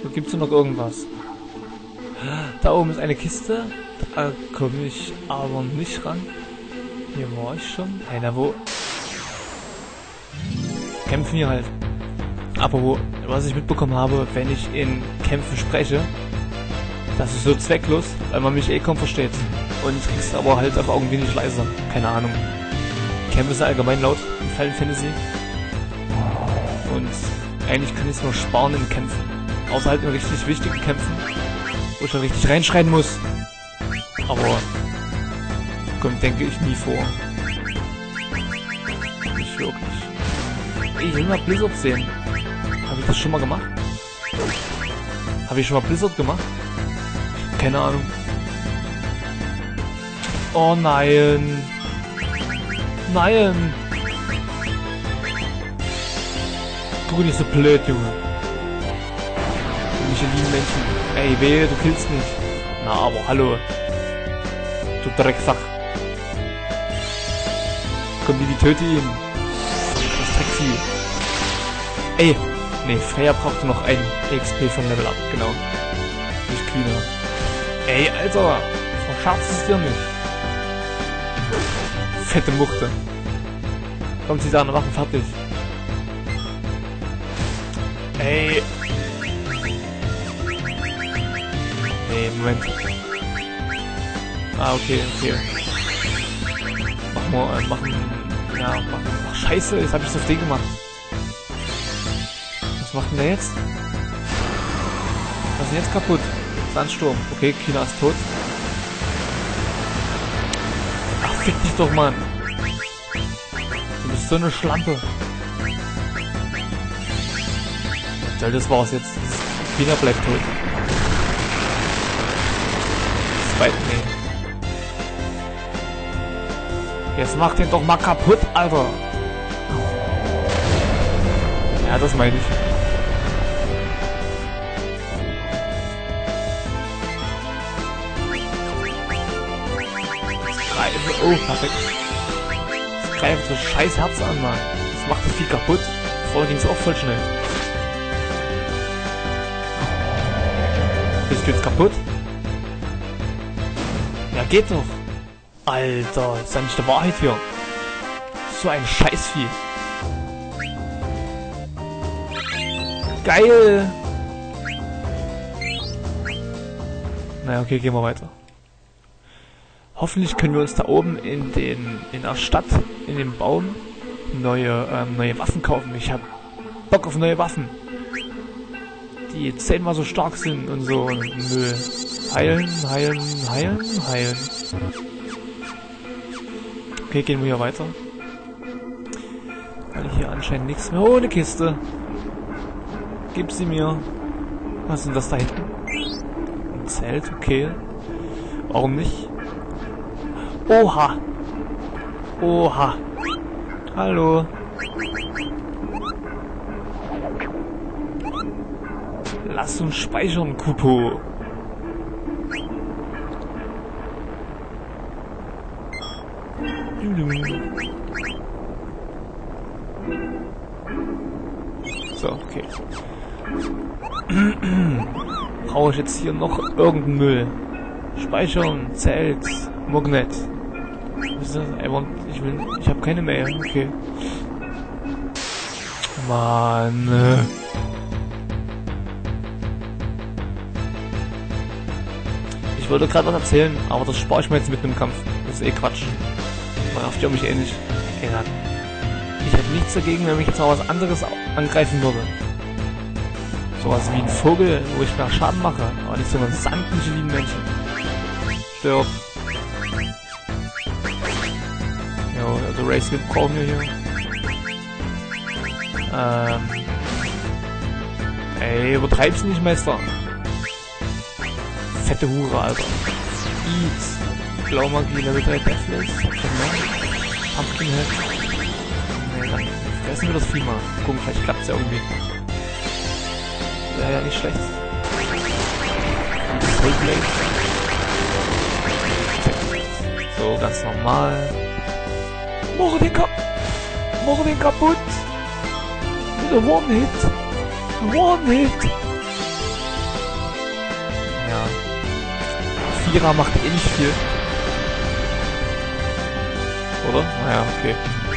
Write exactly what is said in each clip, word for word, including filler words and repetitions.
So, gibt's noch irgendwas? Da oben ist eine Kiste. Da komme ich aber nicht ran. Hier war ich schon. Hey, na wo? Kämpfen hier halt. Aber wo, was ich mitbekommen habe, wenn ich in Kämpfen spreche, das ist so zwecklos, weil man mich eh kaum versteht. Und ich krieg's aber halt auch irgendwie nicht leiser. Keine Ahnung. Kämpfe sind allgemein laut in Final Fantasy. Und eigentlich kann ich es nur sparen in Kämpfen. Außer halt in richtig wichtigen Kämpfen, wo ich dann richtig reinschreien muss. Aber kommt, denke ich, nie vor. Nicht wirklich. Ich will mal Blizzard sehen. Habe ich das schon mal gemacht? Habe ich schon mal Blizzard gemacht? Keine Ahnung. Oh nein. Nein. Du bist so blöd, Junge. Mich lieben Menschen. Ey, wehe, du killst mich. Na, aber hallo. Du Drecksack. Komm, Bibi, töte ihn. Das Dreckvieh. Ey. Ne, Freya brauchte noch ein X P von Level Up, genau. Nicht cleaner. Ey, Alter. Verscherzt es dir nicht. Fette Muchte. Kommt sie da an Waffen fertig. Ey. Nee, Moment. Ah, okay, okay. Machen wir, äh, machen, ja, machen. Ach, scheiße, jetzt hab ich das Ding gemacht. Was macht denn der jetzt? Was ist denn jetzt kaputt? Sandsturm. Okay, Kina ist tot. Ach, fick dich doch, Mann. Du bist so eine Schlampe. Toll, das war's jetzt. Kina bleibt tot. Zweit, nee. Jetzt mach den doch mal kaputt, Alter. Ja, das meine ich. Greife. Oh, perfekt. Das greift das scheiß Herz an, Mann. Das macht das viel kaputt. Vorher ging es auch voll schnell. Bist du jetzt kaputt? Ja, geht doch. Alter, ist ja nicht der Wahrheit hier. So ein Scheißvieh. Geil. Naja, okay, gehen wir weiter. Hoffentlich können wir uns da oben in den in der Stadt, in dem Baum, neue, ähm, neue Waffen kaufen. Ich hab Bock auf neue Waffen. Die zehnmal so stark sind und so. Und nö. Heilen, heilen, heilen, heilen. Okay, gehen wir hier weiter. Weil hier anscheinend nichts mehr. Oh, eine Kiste. Gib sie mir. Was ist denn das da hinten? Ein Zelt, okay. Warum nicht? Oha. Oha. Hallo. Lass uns speichern, Kupo. So, okay. Brauche ich jetzt hier noch irgendeinen Müll? Speichern, Zelt, Magnet. Was ist das? Ich will. Ich habe keine mehr. Okay. Mann. Ich wollte gerade was erzählen, aber das spare ich mir jetzt mit einem Kampf. Das ist eh Quatsch. Man nervt ja mich eh nicht. Ich hätte nichts dagegen, wenn mich jetzt noch was anderes angreifen würde. Sowas wie ein Vogel, wo ich mehr Schaden mache. Aber nicht so ein Sand, mich lieben Menschen. Stirb. Jo, also Race Wind brauchen wir hier. Ähm. Ey, übertreib's nicht, Meister. Fette Hure, Alter. Eat. Blaumagie, Level drei Deathless. Hab schon mehr. Pumpkinhead. Nee, dann fressen wir das Vieh mal. Gucken, vielleicht klappt's ja irgendwie. Wäre ja nicht schlecht. Soulblade. So, ganz normal. Mach den kaputt. Mach den kaputt. Mit einem One-Hit. One-Hit. Ja. Vierer macht eh nicht viel. Oder? Naja, okay.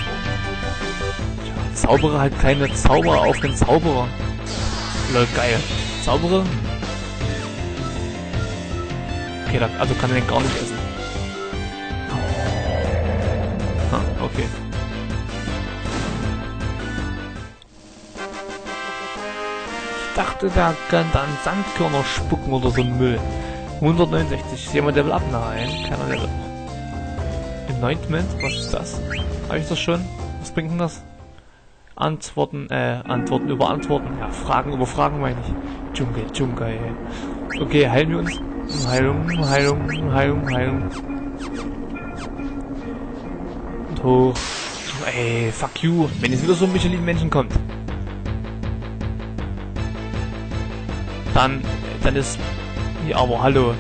Zauberer halt keine Zauberer auf den Zauberer. Lol, geil. Zauberer? Okay, da, also kann er den gar nicht essen. Ah, okay. Ich dachte, der kann dann Sandkörner spucken oder so ein Müll. hundertneunundsechzig. Ist jemand Level up? Nein, keiner Level. Anointment? Was ist das? Habe ich das schon? Was bringt denn das? Antworten, äh, Antworten über Antworten. Ja, Fragen über Fragen meine ich. Dschungel, Dschungel, ey. Okay, heilen wir uns. Heilung, Heilung, Heilung, Heilung. Und hoch. Ey, fuck you. Wenn jetzt wieder so ein Michelin-Männchen kommt. Dann, dann ist... Ja, aber hallo.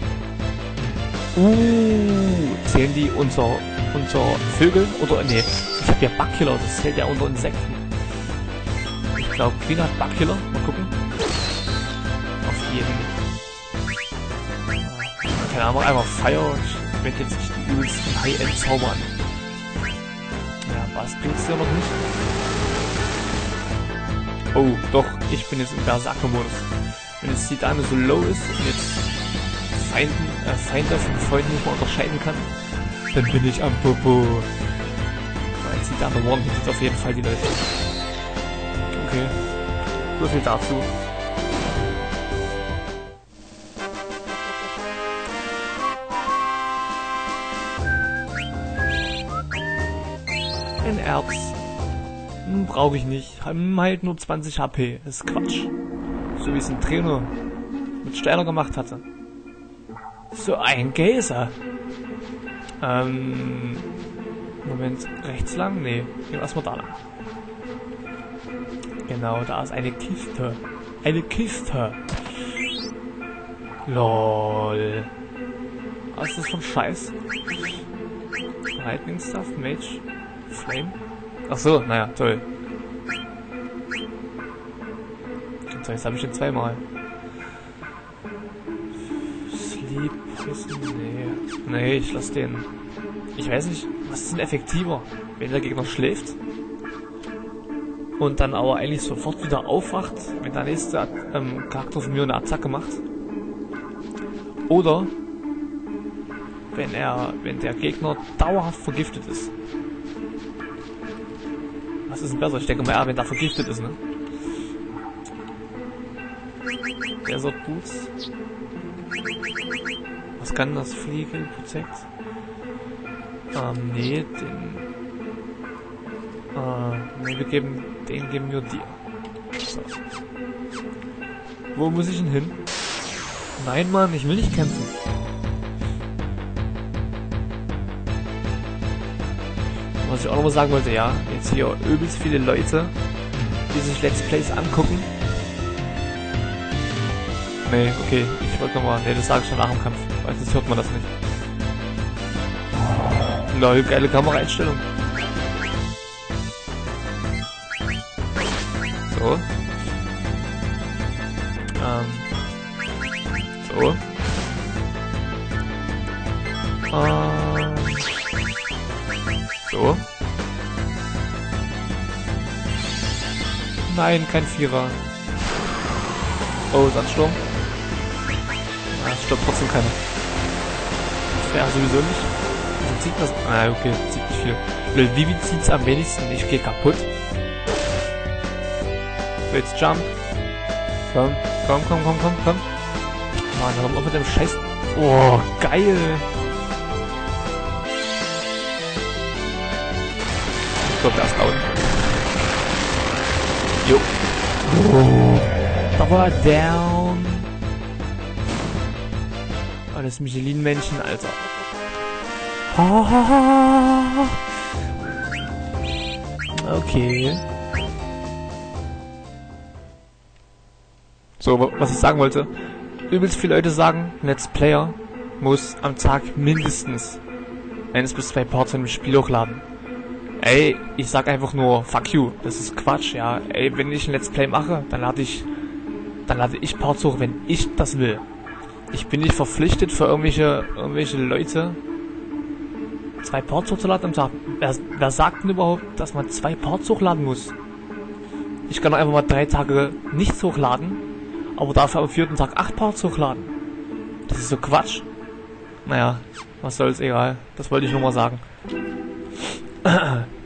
Uh, zählen die unser, unser Vögel? Oder, nee, ich hab ja Bugkiller, das zählt ja unter Insekten. Ich glaube, Queen hat Bugkiller. Mal gucken. Auf jeden. Keine Ahnung, einfach Fire. Ich werde jetzt nicht die übelsten High-End-Zauber an. Ja, was bringt's ja noch nicht? Oh, doch, ich bin jetzt im Berserker-Modus. Wenn jetzt die Dame so low ist und jetzt Feinden, äh, Feinde von Freunden nicht mal unterscheiden kann, dann bin ich am Popo. Weil die Dame One hittet auf jeden Fall die Leute. Okay, so viel dazu. Ein Erz. Hm, brauche ich nicht. Hm, halt nur zwanzig H P. Das ist Quatsch. So wie es ein Trainer mit Steiner gemacht hatte. So ein Geyser. Ähm. Moment, rechts lang? Nee, gehen wir erstmal da lang. Genau, da ist eine Kiste. Eine Kiste. Lol. Was ist das für ein Scheiß? Lightning Stuff, Mage, Flame. Ach so, naja, toll. So, jetzt habe ich schon zweimal. Sleep, Wissen, nee. Nee, ich lasse den. Ich weiß nicht, was ist denn effektiver? Wenn der Gegner schläft und dann aber eigentlich sofort wieder aufwacht, wenn der nächste ähm, Charakter von mir eine Attacke macht. Oder wenn er, wenn der Gegner dauerhaft vergiftet ist. Was ist denn besser? Ich denke mal, ja, wenn der vergiftet ist, ne? Desert Boots. Was kann das? Fliege, Protect? Ähm, nee, den... Äh, nee, wir geben... Den geben wir dir. So. Wo muss ich denn hin? Nein, Mann, ich will nicht kämpfen. Was ich auch noch mal sagen wollte, ja, jetzt hier übelst viele Leute, die sich Let's Plays angucken. Nee, okay, ich wollte nochmal, nee, das sage ich schon nach dem Kampf, weil sonst hört man das nicht. Lol, geile Kameraeinstellung. So. Ähm. So. Ähm. So. Nein, kein Vierer. Oh, Sandsturm. Ah, es stirbt trotzdem keiner. Das wäre sowieso nicht. Also zieht das. Ah, okay, zieht nicht viel. Lol, Vivi zieht's am wenigsten. Ich geh kaputt. So, jetzt Jump. Komm, komm, komm, komm, komm, komm. Mann, warum auch mit dem Scheiß. Oh, geil. Ich glaube, der ist down. Jo. Oh. Da war er down. Oh, das Michelin-Männchen, Alter. Okay. So, was ich sagen wollte. Übelst viele Leute sagen, Let's Player muss am Tag mindestens eins bis zwei Parts von dem Spiel hochladen. Ey, ich sag einfach nur, fuck you, das ist Quatsch, ja. Ey, wenn ich ein Let's Play mache, dann lade ich, dann lade ich Parts hoch, wenn ich das will. Ich bin nicht verpflichtet für irgendwelche, irgendwelche Leute zwei Parts hochzuladen am Tag. Wer, wer sagt denn überhaupt, dass man zwei Parts hochladen muss? Ich kann doch einfach mal drei Tage nichts hochladen, aber dafür am vierten Tag acht Parts hochladen. Das ist so Quatsch. Naja, was soll's, egal. Das wollte ich nur mal sagen.